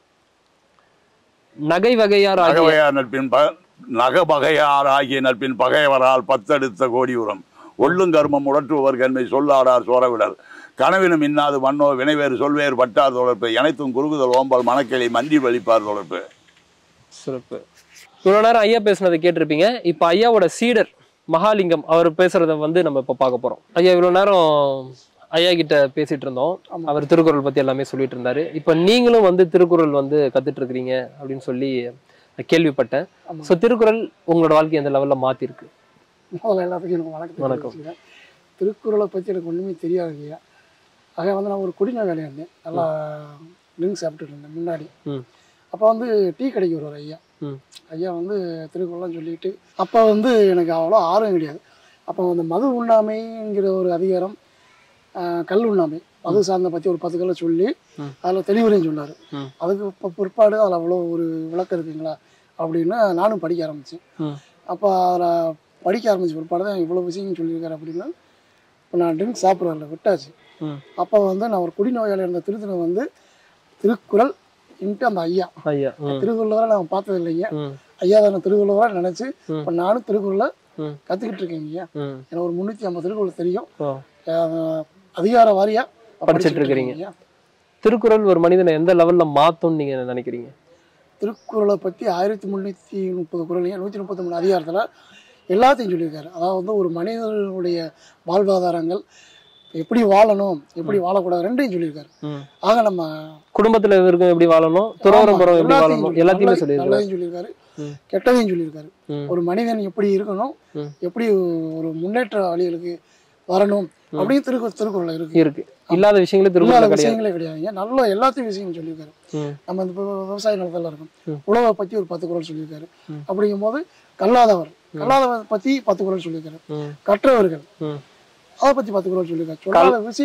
நகை வகையார் நட்பின் நகபகையார் ஆகிய நட்பின் பகையவரால் 10 அடுத்த கோடி உரம். ஒள்ளும் கர்மம் உடற்றுவர் கண்மை சொல்லாடார் சோரவிடல். கனவினும் இன்னாது மண்ணோ வினைவேறு சொல்வேறு பட்டார் தொடர்பு. அனைத்தும் குறுகுதல் ஓம்பல் மணக்கிளை மண்டி வலிப்பார் தொடர்பு. சிறப்பு. இவ்வளவு நேரம் ஐயா பேசுனதை கேட்டிருப்பீங்க. இப்ப ஐயாவோட சீடர் மகாலிங்கம் அவர் பேசுறத வந்து நம்ம இப்ப பார்க்க போறோம். ஐயா இவ்வளவு நேரம் ஐயா கிட்ட பேசிட்டு இருந்தோம். அவர் திருக்குறள் பத்தி எல்லாமே சொல்லிட்டு இருந்தாரு. இப்ப நீங்களும் வந்து திருக்குறள் வந்து கத்துட்டு இருக்கிறீங்க அப்படின்னு சொல்லி கேள்விப்பட்டேன். சோ திருக்குறள் உங்களோட வாழ்க்கை எந்த லெவல்ல மாத்தி இருக்கு? எல்லாத்துக்கும் எனக்கு வணக்கம். திருக்குறளை பத்தி எனக்கு ஒண்ணுமே தெரியாது ஐயா. ஆக வந்து நான் ஒரு குடிநோயாளியா இருந்தேன். நல்லா ட்ரிங்க்ஸ் சாப்பிட்டுட்டு இருந்தேன் முன்னாடி. அப்போ வந்து டீ கடைக்கு வருவார் ஐயா. ஐயா வந்து திருக்குறள்லாம் சொல்லிட்டு அப்போ வந்து எனக்கு அவ்வளோ ஆர்வம் கிடையாது. அப்போ அந்த மது உண்ணாமைங்கிற ஒரு அதிகாரம், கல் உண்ணாமை, மது சார்ந்த பற்றி ஒரு 10 கல்லை சொல்லி அதில் தெளிவுரையும் சொன்னார். அதுக்கு இப்போ பிற்பாடு அதில் அவ்வளோ ஒரு விளக்கம் இருக்குங்களா அப்படின்னு நானும் படிக்க ஆரம்பித்தேன். அப்போ அதில் படிக்க ஆரம்பித்த பிற்பாடு தான் இவ்வளோ விஷயம் சொல்லியிருக்காரு அப்படின்னா இப்போ நான் ட்ரிங்க் சாப்பிட்றதில்ல விட்டாச்சு. அப்போ வந்து நான் ஒரு குடிநோயாளி இருந்த திருத்தணி வந்து திருக்குறள் இன்ட்டு அந்த ஐயா திருக்குறளை நான் பார்த்தது இல்லைங்க. ஐயா தான் திருக்குறளை நினைச்சு இப்போ நானும் திருக்குறளை கற்றுக்கிட்டு இருக்கேங்க ஐயா. எனக்கு ஒரு 350 திருக்குறள் தெரியும். அதிகார வாரியா படிச்சுட்டு இருக்கிறீங்க. திருக்குறள் ஒரு மனிதனை எந்த லெவல்ல மாத்தும்னு நீங்க நினைக்கிறீங்க? திருக்குறளை பற்றி 1330 குறள், 133 அதிகாரத்தில் எல்லாத்தையும் சொல்லியிருக்காரு. அதாவது வந்து ஒரு மனிதனுடைய வாழ்வாதாரங்கள் எப்படி வாழணும், எப்படி வாழக்கூடாது ரெண்டையும் சொல்லியிருக்காரு. ஆக நம்ம குடும்பத்துல இருக்கும் எப்படி வாழணும், துறவரம் எப்படி வாழணும் எல்லாத்தையுமே நல்லதையும் சொல்லியிருக்காரு, கெட்டதையும் சொல்லியிருக்காரு. ஒரு மனிதன் எப்படி இருக்கணும், எப்படி ஒரு முன்னேற்ற வழிகளுக்கு வரணும் அப்படின்னு திருக்குறள் இருக்கு. இல்லாத விஷயங்களே கிடையாதுங்க. நல்ல எல்லாத்தையும் விஷயங்கள் சொல்லியிருக்காரு. நம்ம இந்த விவசாய நிலத்துல இருக்கும் உழவை பத்தி ஒரு 10 குறள் சொல்லியிருக்காரு. அப்படிங்கும் போது கல்லாதவர் பத்தி 10 குறள் சொல்லியிருக்காரு. கற்றவர்கள் அதை பத்தி 10 குறள் சொல்லியிருக்காரு.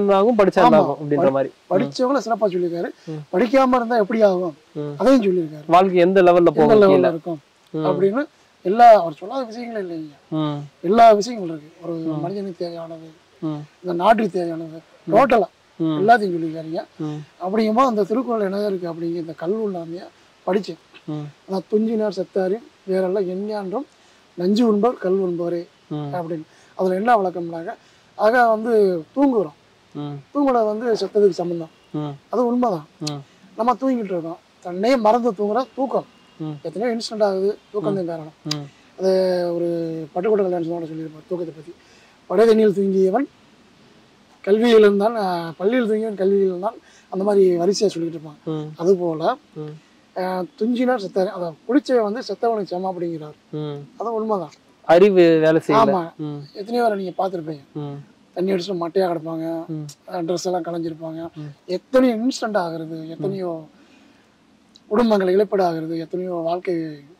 படிச்சவங்கள சிறப்பா சொல்லியிருக்காரு. படிக்காம இருந்தா எப்படி ஆகும் அதையும் சொல்லியிருக்காரு. வாழ்க்கை எந்த லெவல்ல இருக்கும் அப்படின்னு அவர் சொல்லாத விஷயங்களே இல்லைங்க. எல்லா விஷயங்களும் இருக்கு. ஒரு மனிதனுக்கு தேவையானது, இந்த நாட்டுக்கு தேவையானது, டோட்டலா எல்லாத்தையும் சொல்லியிருக்காருங்க. அப்படிங்கும்போது அந்த திருக்குறள் என்ன இருக்கு அப்படிங்கிற இந்த கல்லுள்ளாமைய படிச்சேன். அதான் துஞ்சினார் செத்தாரு வேறெல்லாம் எஞ்ஞான்றும் நஞ்சு உண்பவர் கல் உண்பவரே அப்படின்னு. அதுல என்ன வழக்கம்னாங்க, ஆக வந்து தூங்குறோம், தூங்குறது வந்து செத்ததுக்கு சம்பந்தம், அது உண்மைதான். நம்ம தூங்கிட்டு இருக்கோம், தன்னையே மறந்து தூங்குற தூக்கம் எத்தனையோ இன்ஸ்டன்ட் ஆகுது, தூக்கம் தான் காரணம். அது ஒரு பட்டுக்கோட்டை கல்யாணம் சொல்லியிருப்பார் தூக்கத்தை பத்தி. படைதண்ணியில் தூங்கியவன் கல்வியில் இருந்தான், பள்ளியில் தூங்கியவன் கல்வியில் இருந்தான், அந்த மாதிரி வரிசையா சொல்லிட்டு இருப்பான். அது போல துஞ்சினார் செத்தாரு, அதை குடிச்ச வந்து செத்தவனுக்கு சமம் அப்படிங்கிறார். அது உண்மைதான். அறிவு வேலை செய்யும். ஆமா, எத்தனையோ வரை நீங்க பாத்துருப்பீங்க, தண்ணி அடிச்சுட்டு மட்டையா கிடப்பாங்க, ட்ரெஸ் எல்லாம் கலைஞ்சிருப்பாங்க, எத்தனையோ இன்ஸ்டன்ட் ஆகுறது, எத்தனையோ குடும்பங்கள் இழப்பீடு ஆகுறது, எத்தனையோ வாழ்க்கை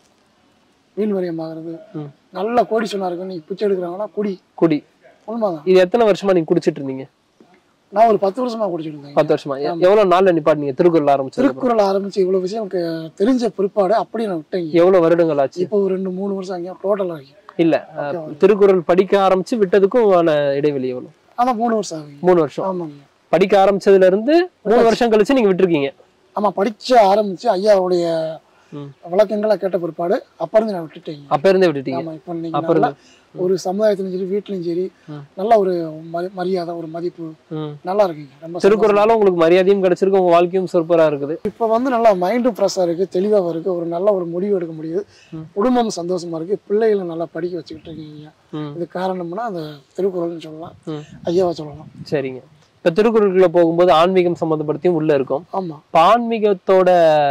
வீண்வரியம் ஆகுறது. நல்ல கோடீஸ்வரனா இருக்கு, நீங்க பிச்சை எடுக்கிறாங்கன்னா குடி உண்மைதான். இது எத்தனை வருஷமா நீங்க குடிச்சிட்டு இருந்தீங்க? நான் ஒரு 10 வருஷமா குடிச்சிட்டு இருந்தேன். 10 வருஷமா? எவ்வளவு நாள்ல நிப்பாட்டினீங்க திருக்குறள் ஆரம்பிச்சு? இவ்வளவு விஷயம் எனக்கு தெரிஞ்ச பிற்பாடு அப்படியே நான் விட்டேன். எவ்வளவு வருடங்கள் ஆச்சு? இப்போ ஒரு 2-3 வருஷம் ஆகிய டோட்டலா இல்ல. திருக்குறள் படிக்க ஆரம்பிச்சு விட்டதுக்கும் இடைவெளி எவ்வளவு? ஆனா 3 வருஷம் ஆகுது. 3 வருஷம். ஆமாங்க. படிக்க ஆரம்பிச்சதுல இருந்து 3 வருஷம் கழிச்சு நீங்க விட்டுருக்கீங்க. ஆமா, படிச்ச ஆரம்பிச்சு ஐயாவுடைய விளக்கங்களை கேட்ட பிற்பாடு அப்ப இருந்து நான் விட்டுட்டேன். அப்ப இருந்தே விட்டுட்டீங்க? ஆமா. இப்ப நீங்க ஒரு சமுதாயத்திலும் சரி வீட்லயும் சரி நல்ல ஒரு மரியாதை, ஒரு மதிப்பு நல்லா இருக்குங்க. திருக்குறளால உங்களுக்கு மரியாதையும் கிடைச்சிருக்கு, உங்க வாழ்க்கையும் சூப்பரா இருக்குது. இப்ப வந்து நல்லா மைண்டும் ஃப்ரெஷ்ஷா இருக்கு, தெளிவாக இருக்கு, ஒரு நல்ல ஒரு முடிவு எடுக்க முடியுது, குடும்பம் சந்தோஷமா இருக்கு, பிள்ளைகளை நல்லா படிக்க வச்சுக்கிட்டு இருக்கீங்க. இது காரணம்னா அந்த திருக்குறள்னு சொல்லலாம், ஐயாவை சொல்லலாம். சரிங்க. இப்ப திருக்குறளுக்குள்ள போகும்போது ஆன்மீகம் சம்பந்தப்படுத்தியும் உள்ள இருக்கும். ஆமா. ஆன்மீகத்தோட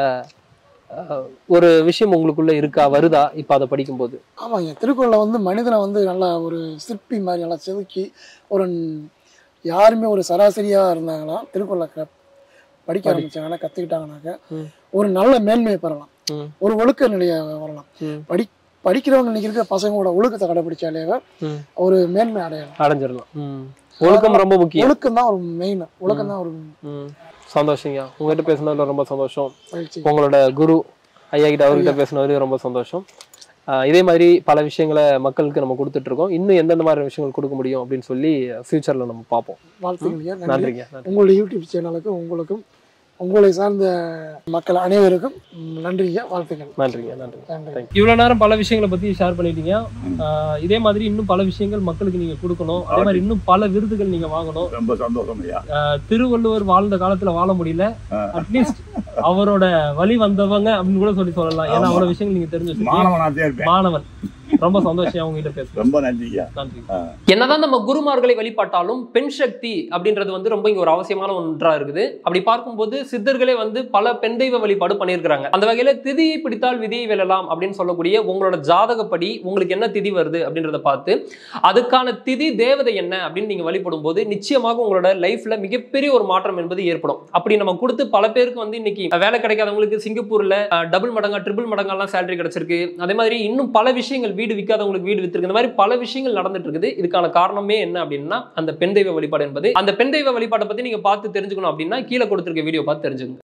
ஒரு விஷயம் உங்களுக்குள்ள இருக்கா, வருதா இப்ப அதை படிக்கும் போது? ஆமாங்க. திருக்குறளை வந்து மனிதனை வந்து நல்லா ஒரு சிற்பி மாதிரி நல்லா செதுக்கி, ஒரு யாருமே ஒரு சராசரியா இருந்தாங்கன்னா திருக்குறளை படிக்க ஆரம்பிச்சாங்கன்னா, கத்துக்கிட்டாங்கன்னாக்க ஒரு நல்ல மேன்மையை பெறலாம், ஒரு ஒழுக்க நிலையை வரலாம். படிக்கிறவங்க இன்னைக்கு இருக்கிற பசங்களோட ஒழுக்கத்தை கடைபிடிச்சாலே ஒரு மேன்மை அடைஞ்சிடலாம். ஒழுக்கம் ரொம்ப முக்கியம். ஒழுக்கம் தான் ஒரு மெயின். ஒழுக்கம் தான் ஒரு சந்தோஷங்க. உங்ககிட்ட பேசுனதுல ரொம்ப சந்தோஷம். உங்களோட குரு ஐயா கிட்ட அவர்கிட்ட பேசுனது ரொம்ப சந்தோஷம். இதே மாதிரி பல விஷயங்களை மக்களுக்கு நம்ம கொடுத்துட்டு இருக்கோம். இன்னும் எந்தெந்த மாதிரி விஷயங்கள் கொடுக்க முடியும் அப்படின்னு சொல்லி ஃபியூச்சர்ல நம்ம பார்ப்போம். வாழ்த்துக்கள். நன்றிங்க. உங்களுடைய யூடியூப் சேனலுக்கும் உங்களுக்கும் உங்களை சார்ந்த மக்கள் அனைவருக்கும் நன்றிங்க, வாழ்த்துக்கள். நன்றிங்க. நன்றி. இவ்வளவு நேரம் பல விஷயங்களை பத்தி ஷேர் பண்ணிட்டீங்க. இதே மாதிரி இன்னும் பல விஷயங்கள் மக்களுக்கு நீங்க கொடுக்கணும். அதே மாதிரி இன்னும் பல விருதுகள் நீங்க வாங்கணும். ரொம்ப சந்தோஷம் ஐயா. திருவள்ளுவர் வாழ்ந்த காலத்துல வாழ முடியல, அட்லீஸ்ட் அவரோட வழி வந்தவங்க அப்படின்னு கூட சொல்லலாம். ஏன்னா அவ்வளவு விஷயங்கள் நீங்க தெரிஞ்சு வச்சிருக்கீங்க. மாணவன். ரொம்ப சந்தோஷம் உங்ககிட்ட பேசுறேன். ரொம்ப நன்றியா. நன்றி. என்னதான் நம்ம குருமார்களை வழிபாட்டாலும் பெண் சக்தி அப்படின்றது வந்து ரொம்ப இங்க ஒரு அவசியமான ஒன்றா இருக்குது. அப்படி பார்க்கும்போது சித்தர்களே வந்து பல பெண் தெய்வ வழிபாடு பண்ணியிருக்காங்க. அந்த வகையில திதியை பிடித்தால் விதியை வெல்லலாம் அப்படின்னு சொல்லக்கூடிய உங்களோட ஜாதகப்படி உங்களுக்கு என்ன திதி வருது அப்படின்றத பார்த்து அதுக்கான திதி தேவதை என்ன அப்படின்னு நீங்க வழிபடும் போது நிச்சயமாக உங்களோட லைஃப்ல மிகப்பெரிய ஒரு மாற்றம் என்பது ஏற்படும். அப்படி நம்ம கொடுத்து பல பேருக்கு வந்து இன்னைக்கு வேலை கிடைக்காதவங்களுக்கு சிங்கப்பூர்ல டபுள் மடங்கா ட்ரிபிள் மடங்கெல்லாம் சேலரி கிடைச்சிருக்கு. அதே மாதிரி இன்னும் பல விஷயங்கள், வீடு விற்காதவங்களுக்கு வீடு வித்திருக்கு, இந்த மாதிரி பல விஷயங்கள் நடந்துட்டு இருக்குது. இதுக்கான காரணமே என்ன அப்படின்னா அந்த பெண் தெய்வ வழிபாடு என்பது. அந்த பெண் தெய்வ வழிபாட்டை பத்தி நீங்க பார்த்து தெரிஞ்சுக்கணும் அப்படின்னா கீழே கொடுத்திருக்க வீடியோ பார்த்து தெரிஞ்சுக்கணும்.